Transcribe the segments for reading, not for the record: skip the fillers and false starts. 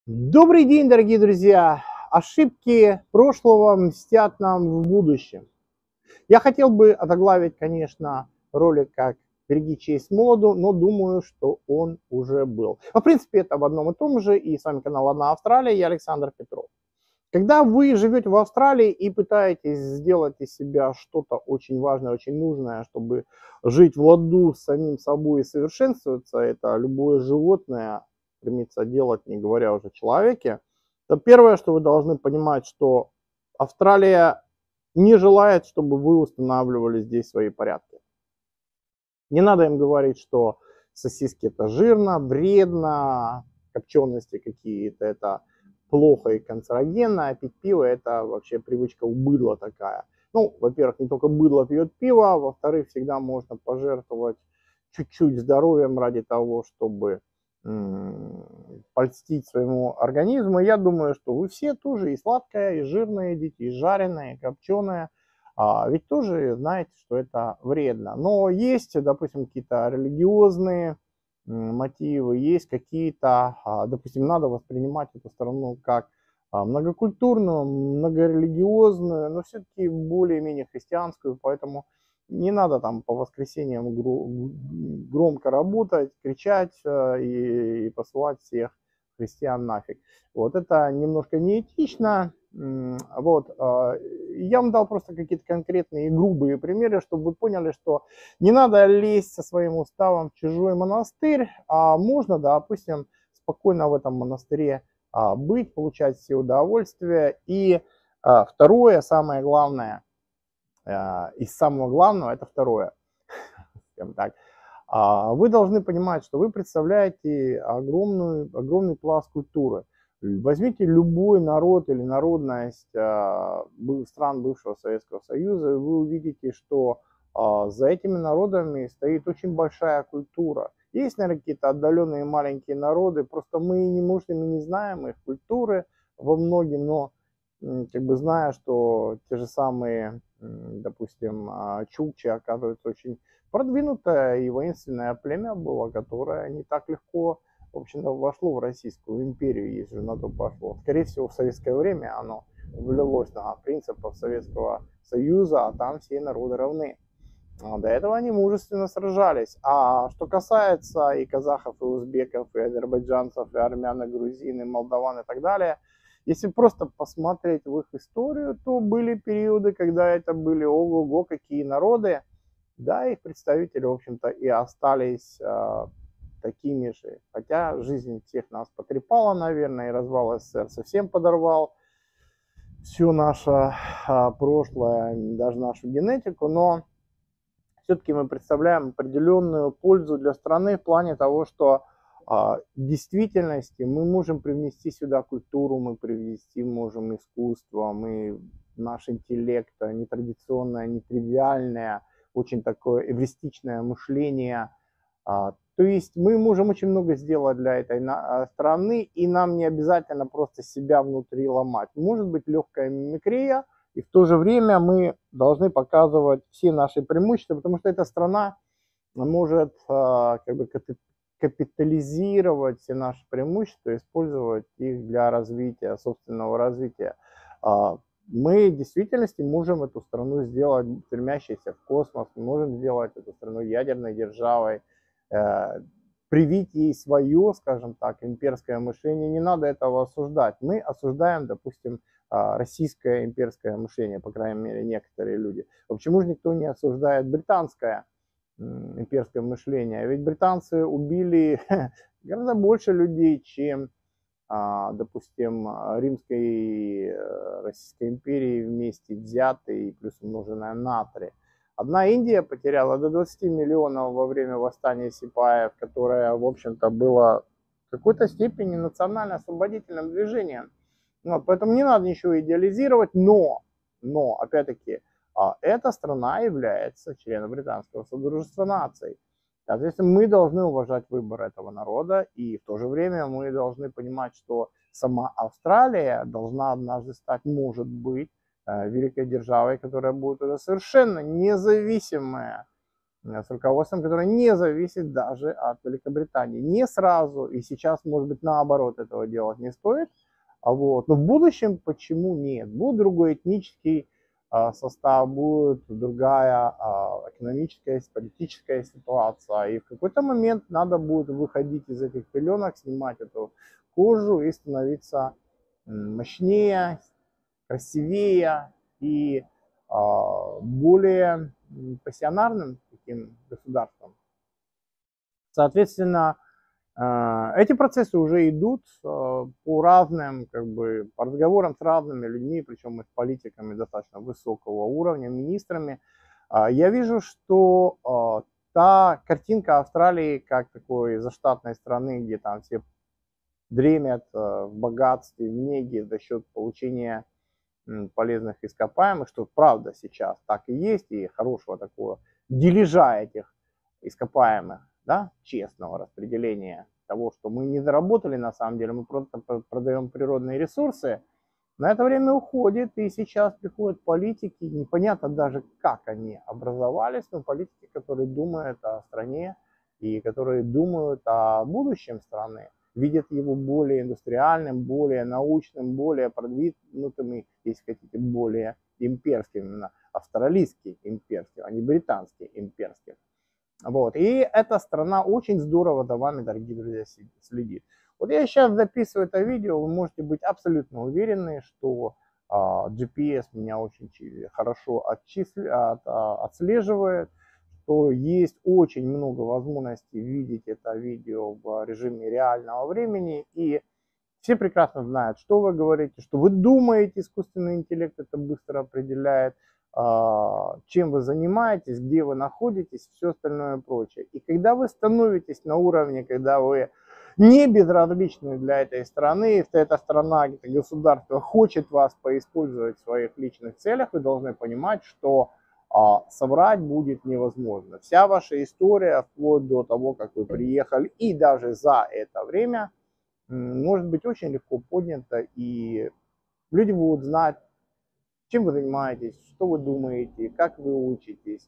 Добрый день, дорогие друзья! Ошибки прошлого мстят нам в будущем. Я хотел бы озаглавить, конечно, ролик как «Береги честь молоду», но думаю, что он уже был. В принципе, это в одном и том же, и с вами канал «Одна Австралия», я Александр Петров. Когда вы живете в Австралии и пытаетесь сделать из себя что-то очень важное, очень нужное, чтобы жить в ладу с самим собой и совершенствоваться, это любое животное стремится делать, не говоря уже о человеке, то первое, что вы должны понимать, что Австралия не желает, чтобы вы устанавливали здесь свои порядки. Не надо им говорить, что сосиски это жирно, вредно, копчености какие-то это плохо и канцерогенно, а пить пиво это вообще привычка у быдла такая. Ну, во-первых, не только быдло пьет пиво, а во-вторых, всегда можно пожертвовать чуть-чуть здоровьем ради того, чтобы польстить своему организму. Я думаю, что вы все тоже и сладкое, и жирное едите, и жареное, и копченое. Ведь тоже знаете, что это вредно. Но есть, допустим, какие-то религиозные мотивы, есть какие-то, допустим, надо воспринимать эту страну как многокультурную, многорелигиозную, но все-таки более-менее христианскую, поэтому не надо там по воскресеньям громко работать, кричать и посылать всех христиан нафиг. Вот это немножко неэтично. Вот. Я вам дал просто какие-то конкретные и грубые примеры, чтобы вы поняли, что не надо лезть со своим уставом в чужой монастырь, а можно, допустим, спокойно в этом монастыре быть, получать все удовольствия. И второе, самое главное, из самого главного, это второе, скажем так, вы должны понимать, что вы представляете огромный пласт культуры. Возьмите любой народ или народность стран бывшего Советского Союза, и вы увидите, что за этими народами стоит очень большая культура. Есть, наверное, какие-то отдаленные маленькие народы, просто мы не можем и не знаем их культуры во многим, но как бы зная, что те же самые, допустим, чукчи оказываются очень продвинутое и воинственное племя было, которое не так легко, в общем-то, вошло в Российскую империю, если на то пошло. Скорее всего, в советское время оно влилось на принципах Советского Союза, а там все народы равны. До этого они мужественно сражались. А что касается и казахов, и узбеков, и азербайджанцев, и армян, и грузин, и молдаван и так далее, если просто посмотреть в их историю, то были периоды, когда это были ого-го какие народы, да, их представители, в общем-то, и остались такими же. Хотя жизнь всех нас потрепала, наверное, и развал СССР совсем подорвал все наше прошлое, даже нашу генетику, но все-таки мы представляем определенную пользу для страны в плане того, что в действительности мы можем привнести сюда культуру, мы привнести можем искусство, мы, наш интеллект, нетрадиционное, нетривиальное, очень такое эвристичное мышление. То есть мы можем очень много сделать для этой страны, и нам не обязательно просто себя внутри ломать. Может быть легкая мимикрия, и в то же время мы должны показывать все наши преимущества, потому что эта страна может как бы капитализировать все наши преимущества, использовать их для развития, собственного развития. Мы в действительности можем эту страну сделать стремящейся в космос, мы можем сделать эту страну ядерной державой, привить ей свое, скажем так, имперское мышление. Не надо этого осуждать. Мы осуждаем, допустим, российское имперское мышление, по крайней мере, некоторые люди. А почему же никто не осуждает британское имперское мышление? Ведь британцы убили гораздо больше людей, чем, допустим, Римской и Российской империи вместе взятые и плюс умноженное на 3. Одна Индия потеряла до 20 миллионов во время восстания сипаев, которое, в общем-то, было в какой-то степени национально-освободительным движением. Вот, поэтому не надо ничего идеализировать, но опять-таки, эта страна является членом Британского Содружества наций. Соответственно, мы должны уважать выбор этого народа, и в то же время мы должны понимать, что сама Австралия должна однажды стать, может быть, великой державой, которая будет уже совершенно независимая с руководством, которое не зависит даже от Великобритании. Не сразу, и сейчас, может быть, наоборот, этого делать не стоит. Вот. Но в будущем почему нет? Будет другой этнический состав, будет другая экономическая, политическая ситуация. И в какой-то момент надо будет выходить из этих пеленок, снимать эту кожу и становиться мощнее, красивее и более пассионарным таким государством. Соответственно, эти процессы уже идут по разным, по разговорам с разными людьми, причем и с политиками достаточно высокого уровня, министрами. Я вижу, что та картинка Австралии как такой заштатной страны, где там все дремят в богатстве, в неге за счет получения полезных ископаемых, что правда сейчас так и есть, и хорошего такого дележа этих ископаемых, да, честного распределения того, что мы не заработали на самом деле, мы просто продаем природные ресурсы, на это время уходит, и сейчас приходят политики, непонятно даже как они образовались, но политики, которые думают о стране и которые думают о будущем страны, видят его более индустриальным, более научным, более продвинутым, и, если хотите, более имперским, именно австралийский имперским, а не британский имперским. Вот. И эта страна очень здорово за вами, дорогие друзья, следит. Вот я сейчас записываю это видео, вы можете быть абсолютно уверены, что GPS меня очень хорошо отслеживает, что есть очень много возможностей видеть это видео в режиме реального времени, и все прекрасно знают, что вы говорите, что вы думаете, искусственный интеллект это быстро определяет, чем вы занимаетесь, где вы находитесь, все остальное прочее. И когда вы становитесь на уровне, когда вы не безразличны для этой страны, если эта страна, это государство хочет вас поиспользовать в своих личных целях, вы должны понимать, что соврать будет невозможно. Вся ваша история, вплоть до того, как вы приехали, и даже за это время, может быть очень легко поднята, и люди будут знать, чем вы занимаетесь, что вы думаете, как вы учитесь,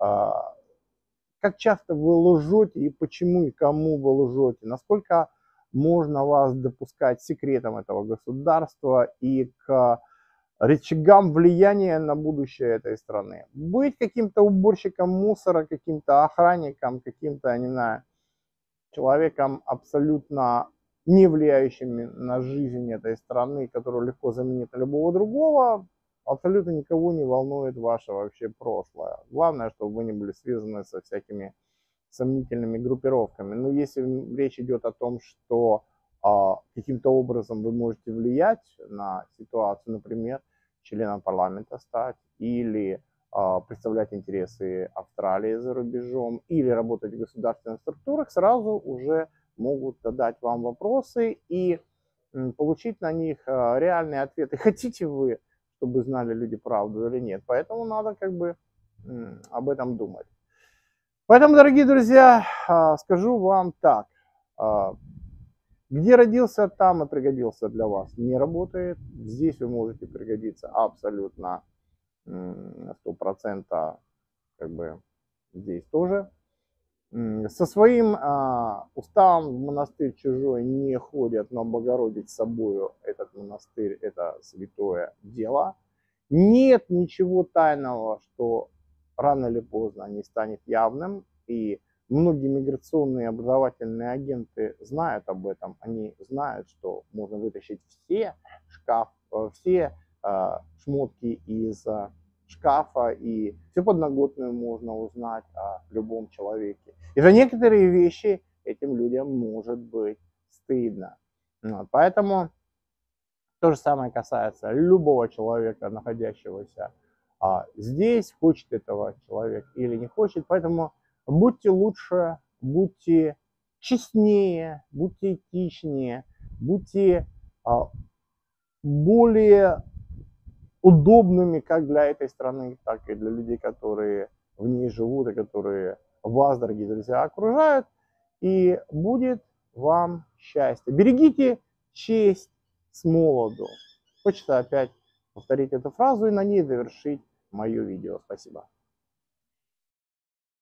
как часто вы лжете и почему и кому вы лжете, насколько можно вас допускать секретам этого государства и к рычагам влияния на будущее этой страны. Быть каким-то уборщиком мусора, каким-то охранником, каким-то, не знаю, человеком абсолютно не влияющим на жизнь этой страны, который легко заменит на любого другого, абсолютно никого не волнует ваше вообще прошлое. Главное, чтобы вы не были связаны со всякими сомнительными группировками. Но если речь идет о том, что каким-то образом вы можете влиять на ситуацию, например, членом парламента стать, или представлять интересы Австралии за рубежом, или работать в государственных структурах, сразу уже могут задать вам вопросы и получить на них реальные ответы. Хотите вы, чтобы знали люди правду или нет? Поэтому надо об этом думать. Поэтому, дорогие друзья, скажу вам так. Где родился, там и пригодился для вас. Не работает. Здесь вы можете пригодиться абсолютно 100%, здесь тоже. Со своим уставом в монастырь чужой не ходят, но облагородить собою этот монастырь – это святое дело. Нет ничего тайного, что рано или поздно не станет явным, и многие миграционные образовательные агенты знают об этом. Они знают, что можно вытащить все шмотки из шкафа, и всю подноготную можно узнать о любом человеке. И за некоторые вещи этим людям может быть стыдно. Поэтому то же самое касается любого человека, находящегося здесь, хочет этого человек или не хочет. Поэтому будьте лучше, будьте честнее, будьте этичнее, будьте более удобными как для этой страны, так и для людей, которые в ней живут и которые вас, дорогие друзья, окружают. И будет вам счастье. Берегите честь с молоду. Хочется опять повторить эту фразу и на ней завершить мое видео. Спасибо.